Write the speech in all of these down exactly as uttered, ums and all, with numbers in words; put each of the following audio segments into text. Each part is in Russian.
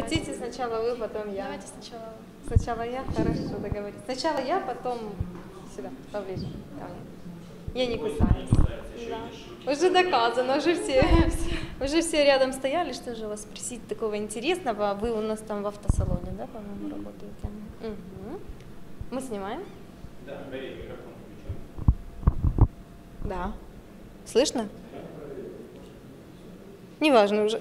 Хотите сначала вы, потом я? Давайте сначала вы. Сначала я? Хорошо, договорились. Сначала я, потом сюда, поближе ко мне. Я не кусаюсь. Да. Уже доказано, уже все, уже все рядом стояли. Что же вас спросить такого интересного? Вы у нас там в автосалоне, да, по-моему, работаете? Угу. Мы снимаем? Да, Мария, микрофон включен. Да. Слышно? Неважно уже.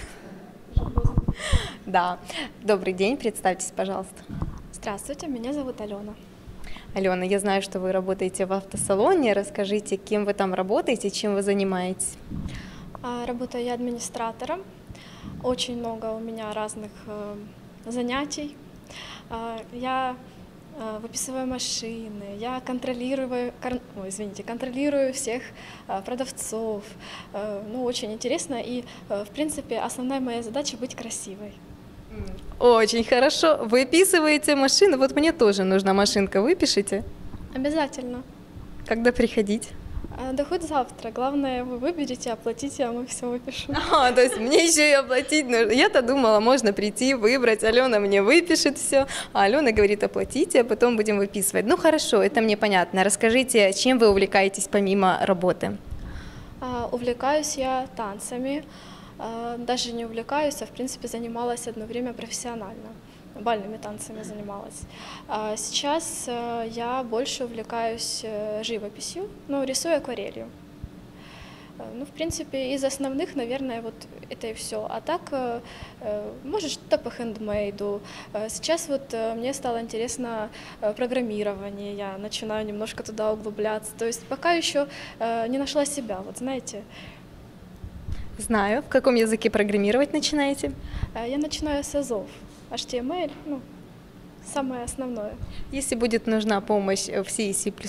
Да. Добрый день, представьтесь, пожалуйста. Здравствуйте, меня зовут Алена. Алена, я знаю, что вы работаете в автосалоне. Расскажите, кем вы там работаете, чем вы занимаетесь? Работаю я администратором. Очень много у меня разных э, занятий. Я э, выписываю машины, я контролирую, кон, ой, извините, контролирую всех э, продавцов. Э, ну, очень интересно. И, э, в принципе, основная моя задача — быть красивой. Очень хорошо. Выписываете машину. Вот мне тоже нужна машинка. Выпишите? Обязательно. Когда приходить? Да хоть завтра. Главное, вы выберете, оплатите, а мы все выпишем. А, то есть мне еще и оплатить нужно. Я-то думала, можно прийти, выбрать. Алена мне выпишет все, а Алена говорит, оплатите, а потом будем выписывать. Ну хорошо, это мне понятно. Расскажите, чем вы увлекаетесь помимо работы? А, увлекаюсь я танцами. Даже не увлекаюсь, а в принципе занималась одно время профессионально, бальными танцами занималась. А сейчас я больше увлекаюсь живописью, ну, рисую акварелью. Ну, в принципе, из основных, наверное, вот это и все. А так, может, что-то по хендмейду. Сейчас вот мне стало интересно программирование, я начинаю немножко туда углубляться. То есть пока еще не нашла себя, вот знаете. Знаю. В каком языке программировать начинаете? Я начинаю с азов. эйч ти эм эль, ну, самое основное. Если будет нужна помощь в C и C++,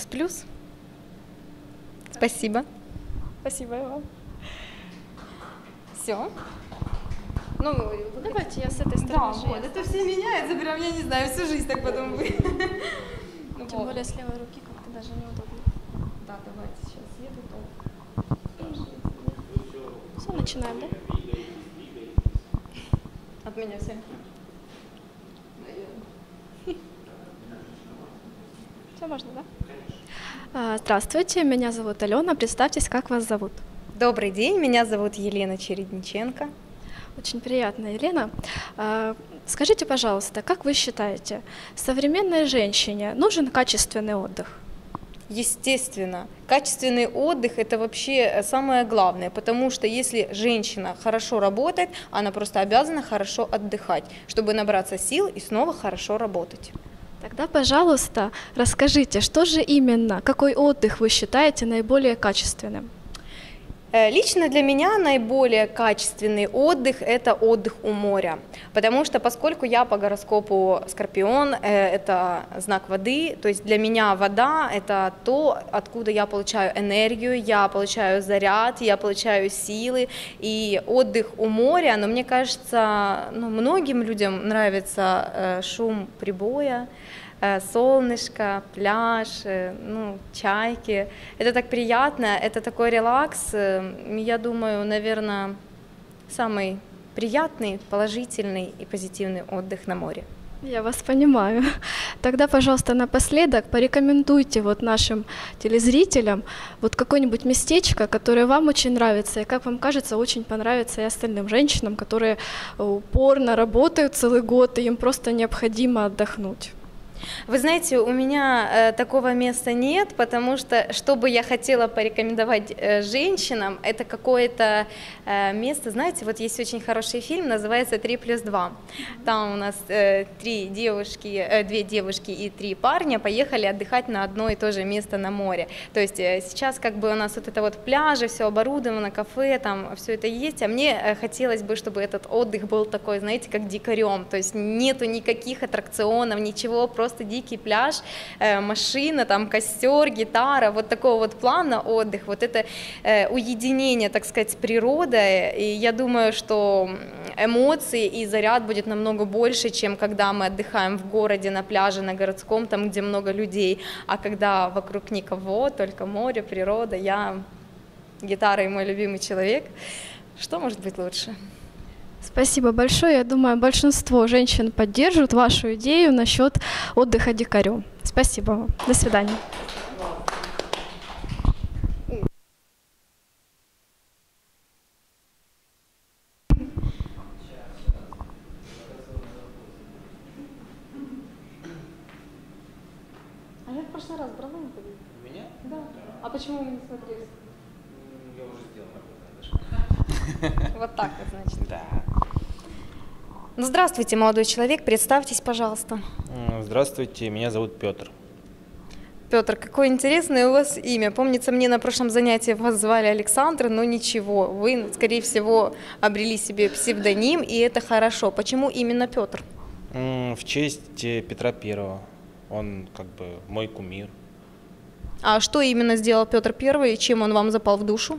спасибо. Спасибо и вам. Все. Ну, давайте я с этой стороны. Да, вот, это все меняется, прям, я не знаю, всю жизнь так потом будет. Тем более с левой руки как-то даже неудобно. Да, давайте сейчас еду. Все, начинаем, да? От меня все. Все можно, да? Здравствуйте, меня зовут Алена. Представьтесь, как вас зовут? Добрый день, меня зовут Елена Чередниченко. Очень приятно, Елена. Скажите, пожалуйста, как вы считаете, современной женщине нужен качественный отдых? Естественно, качественный отдых – это вообще самое главное, потому что если женщина хорошо работает, она просто обязана хорошо отдыхать, чтобы набраться сил и снова хорошо работать. Тогда, пожалуйста, расскажите, что же именно, какой отдых вы считаете наиболее качественным? Лично для меня наиболее качественный отдых – это отдых у моря, потому что поскольку я по гороскопу Скорпион, это знак воды, то есть для меня вода – это то, откуда я получаю энергию, я получаю заряд, я получаю силы, и отдых у моря, но мне кажется, ну, многим людям нравится шум прибоя, солнышко, пляж, ну, чайки. Это так приятно, это такой релакс. Я думаю, наверное, самый приятный, положительный и позитивный отдых на море. Я вас понимаю. Тогда, пожалуйста, напоследок порекомендуйте вот нашим телезрителям вот какое-нибудь местечко, которое вам очень нравится, и, как вам кажется, очень понравится и остальным женщинам, которые упорно работают целый год, и им просто необходимо отдохнуть. Вы знаете, у меня э, такого места нет, потому что, что бы я хотела порекомендовать э, женщинам, это какое-то э, место, знаете, вот есть очень хороший фильм, называется «Три плюс два». Там у нас э, три девушки, э, две девушки и три парня поехали отдыхать на одно и то же место на море. То есть э, сейчас как бы у нас вот это вот пляжи, все оборудовано, кафе, там все это есть, а мне э, хотелось бы, чтобы этот отдых был такой, знаете, как дикарем, то есть нету никаких аттракционов, ничего, просто дикий пляж, э, машина, там костер, гитара, вот такого вот плана отдых, вот это э, уединение, так сказать, с природой, и я думаю, что эмоции и заряд будет намного больше, чем когда мы отдыхаем в городе, на пляже, на городском, там, где много людей, а когда вокруг никого, только море, природа, я, гитара и мой любимый человек, что может быть лучше? Спасибо большое. Я думаю, большинство женщин поддержат вашу идею насчет отдыха дикарем. Спасибо вам. До свидания. А я в прошлый раз брала интервью. Меня? Да. А почему вы не смотрели? Я уже сделал такое. Вот так вот, значит. Да. Ну, здравствуйте, молодой человек, представьтесь, пожалуйста. Здравствуйте, меня зовут Петр. Петр, какое интересное у вас имя. Помнится, мне на прошлом занятии вас звали Александр, но ничего, вы, скорее всего, обрели себе псевдоним, и это хорошо. Почему именно Петр? В честь Петра Первого. Он как бы мой кумир. А что именно сделал Петр Первый, и чем он вам запал в душу?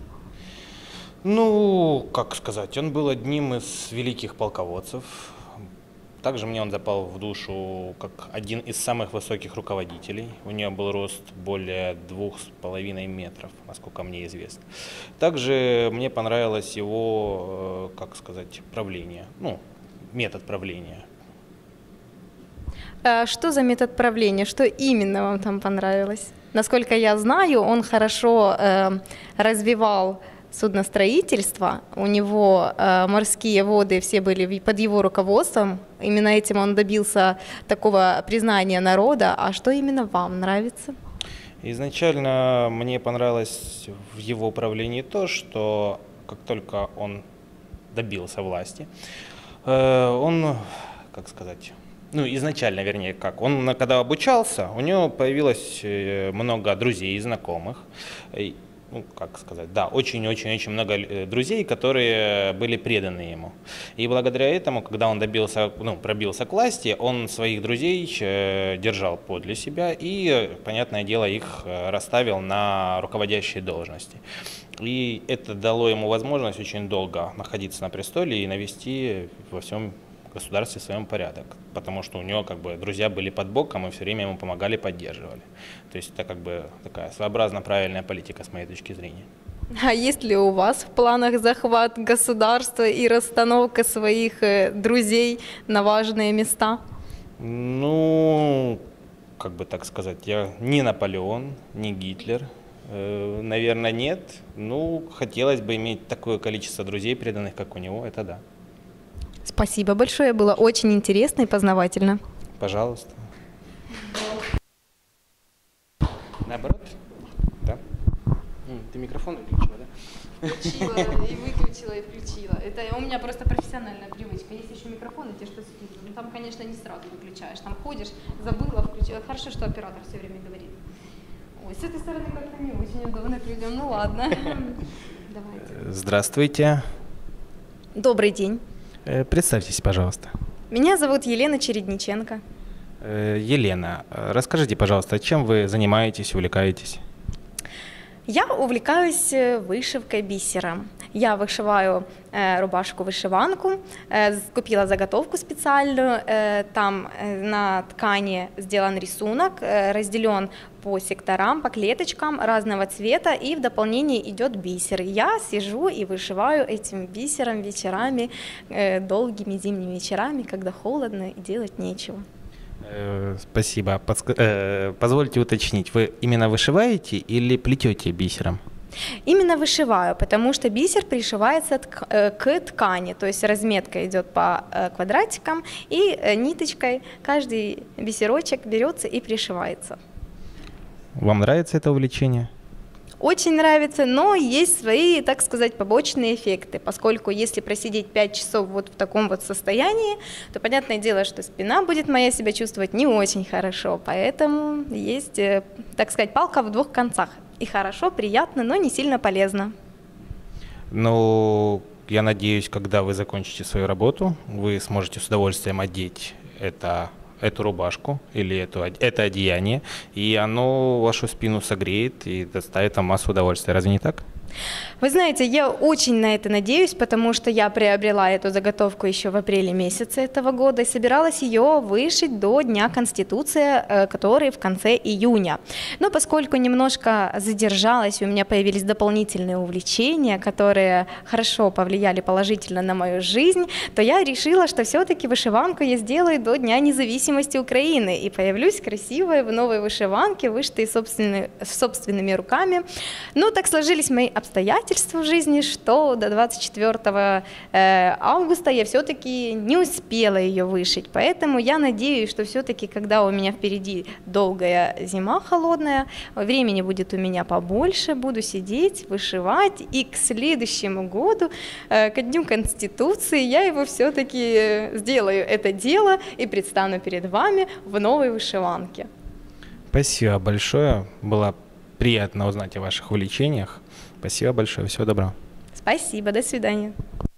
Ну, как сказать, он был одним из великих полководцев. Также мне он запал в душу как один из самых высоких руководителей. У него был рост более двух с половиной метров, насколько мне известно. Также мне понравилось его, как сказать, правление, ну, метод правления. А что за метод правления? Что именно вам там понравилось? Насколько я знаю, он хорошо э, развивал судностроительство, у него э, морские воды все были под его руководством, именно этим он добился такого признания народа. А что именно вам нравится? Изначально мне понравилось в его правлении то, что как только он добился власти, э, он, как сказать, ну изначально, вернее, как, он когда обучался, у него появилось много друзей и знакомых. Ну, как сказать, да, очень-очень-очень много друзей, которые были преданы ему. И благодаря этому, когда он добился, ну, пробился к власти, он своих друзей держал подле себя и, понятное дело, их расставил на руководящие должности. И это дало ему возможность очень долго находиться на престоле и навести во всем государстве своем порядок, потому что у него как бы друзья были под боком и все время ему помогали, поддерживали. То есть это как бы такая своеобразно правильная политика с моей точки зрения. А есть ли у вас в планах захват государства и расстановка своих друзей на важные места? Ну, как бы так сказать, я не Наполеон, не Гитлер, э, наверное, нет. Ну, хотелось бы иметь такое количество друзей преданных, как у него, это да. Спасибо большое, было очень интересно и познавательно. Пожалуйста. Наоборот? Да. Ты микрофон выключила, да? Включила и выключила, и включила. Это у меня просто профессиональная привычка. Есть еще микрофон, и те, что спит. Ну, там, конечно, не сразу выключаешь. Там ходишь, забыла, включила. Хорошо, что оператор все время говорит. Ой, с этой стороны как-то не очень удобно к людям. Ну ладно. Давайте. Здравствуйте. Добрый день. Представьтесь, пожалуйста. Меня зовут Елена Чередниченко. Елена, расскажите, пожалуйста, чем вы занимаетесь, увлекаетесь? Я увлекаюсь вышивкой бисером. Я вышиваю э, рубашку-вышиванку, э, купила заготовку специальную, э, там э, на ткани сделан рисунок, э, разделен по секторам, по клеточкам разного цвета, и в дополнение идет бисер. Я сижу и вышиваю этим бисером вечерами, э, долгими зимними вечерами, когда холодно и делать нечего. Спасибо. Подск... Э, позвольте уточнить, вы именно вышиваете или плетете бисером? Именно вышиваю, потому что бисер пришивается к ткани, то есть разметка идет по квадратикам, и ниточкой каждый бисерочек берется и пришивается. Вам нравится это увлечение? Очень нравится, но есть свои, так сказать, побочные эффекты, поскольку если просидеть пять часов вот в таком вот состоянии, то понятное дело, что спина будет моя себя чувствовать не очень хорошо, поэтому есть, так сказать, палка в двух концах. И хорошо, приятно, но не сильно полезно. Ну, я надеюсь, когда вы закончите свою работу, вы сможете с удовольствием одеть это, эту рубашку или эту, это одеяние, и оно вашу спину согреет и доставит вам массу удовольствия. Разве не так? Вы знаете, я очень на это надеюсь, потому что я приобрела эту заготовку еще в апреле месяце этого года и собиралась ее вышить до Дня Конституции, который в конце июня. Но поскольку немножко задержалась, у меня появились дополнительные увлечения, которые хорошо повлияли положительно на мою жизнь, то я решила, что все-таки вышиванку я сделаю до Дня независимости Украины и появлюсь красивой в новой вышиванке, вышитой собственными, собственными руками. Но так сложились мои обстоятельства в жизни, что до двадцать четвёртого августа я все-таки не успела ее вышить. Поэтому я надеюсь, что все-таки, когда у меня впереди долгая зима холодная, времени будет у меня побольше, буду сидеть, вышивать, и к следующему году, ко Дню Конституции, я его все-таки сделаю это дело и предстану перед вами в новой вышиванке. Спасибо большое. Было приятно узнать о ваших увлечениях. Спасибо большое. Всего доброго. Спасибо. До свидания.